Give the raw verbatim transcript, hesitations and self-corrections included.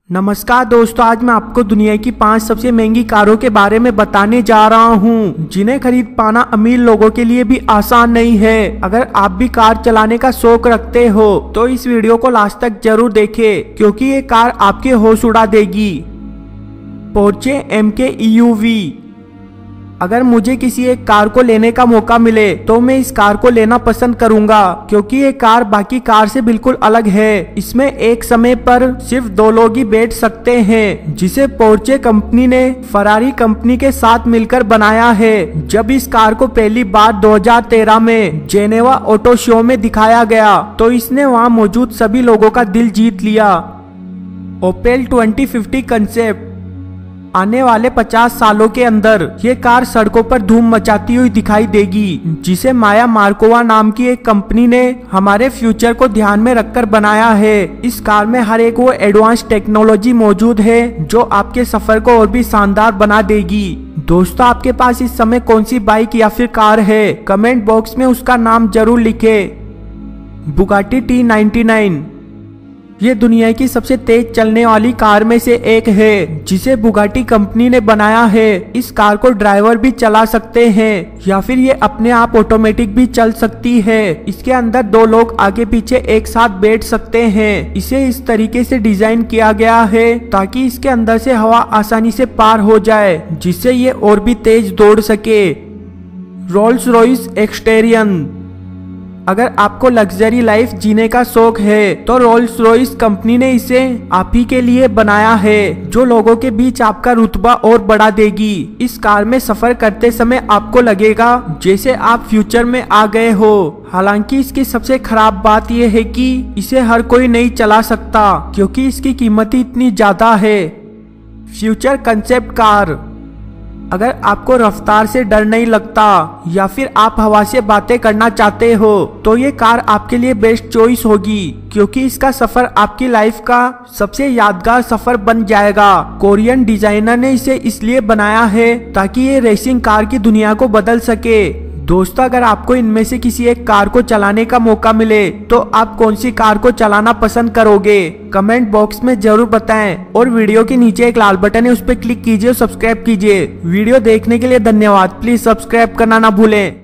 नमस्कार दोस्तों, आज मैं आपको दुनिया की पांच सबसे महंगी कारों के बारे में बताने जा रहा हूं, जिन्हें खरीद पाना अमीर लोगों के लिए भी आसान नहीं है। अगर आप भी कार चलाने का शौक रखते हो तो इस वीडियो को लास्ट तक जरूर देखें, क्योंकि ये कार आपके होश उड़ा देगी। पोर्चे एम के ई यू वी। अगर मुझे किसी एक कार को लेने का मौका मिले तो मैं इस कार को लेना पसंद करूंगा, क्योंकि ये कार बाकी कार से बिल्कुल अलग है। इसमें एक समय पर सिर्फ दो लोग ही बैठ सकते हैं, जिसे पोर्चे कंपनी ने फरारी कंपनी के साथ मिलकर बनाया है। जब इस कार को पहली बार दो हज़ार तेरह में जेनेवा ऑटो शो में दिखाया गया तो इसने वहां मौजूद सभी लोगों का दिल जीत लिया। Opel twenty fifty concept. आने वाले पचास सालों के अंदर ये कार सड़कों पर धूम मचाती हुई दिखाई देगी, जिसे माया मार्कोवा नाम की एक कंपनी ने हमारे फ्यूचर को ध्यान में रखकर बनाया है। इस कार में हर एक वो एडवांस टेक्नोलॉजी मौजूद है जो आपके सफर को और भी शानदार बना देगी। दोस्तों, आपके पास इस समय कौन सी बाइक या फिर कार है? कमेंट बॉक्स में उसका नाम जरूर लिखें। Bugatti T ninety nine. ये दुनिया की सबसे तेज चलने वाली कार में से एक है, जिसे बुगाटी कंपनी ने बनाया है। इस कार को ड्राइवर भी चला सकते हैं या फिर ये अपने आप ऑटोमेटिक भी चल सकती है। इसके अंदर दो लोग आगे पीछे एक साथ बैठ सकते हैं। इसे इस तरीके से डिजाइन किया गया है ताकि इसके अंदर से हवा आसानी से पार हो जाए, जिससे ये और भी तेज दौड़ सके। रोल्स रॉयस एक्सटेरियन। अगर आपको लग्जरी लाइफ जीने का शौक है तो रोल्स रॉयस कंपनी ने इसे आप ही के लिए बनाया है, जो लोगों के बीच आपका रुतबा और बढ़ा देगी। इस कार में सफर करते समय आपको लगेगा जैसे आप फ्यूचर में आ गए हो। हालांकि इसकी सबसे खराब बात यह है कि इसे हर कोई नहीं चला सकता, क्योंकि इसकी कीमत ही इतनी ज्यादा है। Future concept car. अगर आपको रफ्तार से डर नहीं लगता या फिर आप हवा से बातें करना चाहते हो तो ये कार आपके लिए बेस्ट चॉइस होगी, क्योंकि इसका सफर आपकी लाइफ का सबसे यादगार सफर बन जाएगा। कोरियन डिजाइनर ने इसे इसलिए बनाया है ताकि ये रेसिंग कार की दुनिया को बदल सके। दोस्तों, अगर आपको इनमें से किसी एक कार को चलाने का मौका मिले तो आप कौन सी कार को चलाना पसंद करोगे? कमेंट बॉक्स में जरूर बताएं, और वीडियो के नीचे एक लाल बटन है, उस पर क्लिक कीजिए और सब्सक्राइब कीजिए। वीडियो देखने के लिए धन्यवाद। प्लीज सब्सक्राइब करना ना भूलें।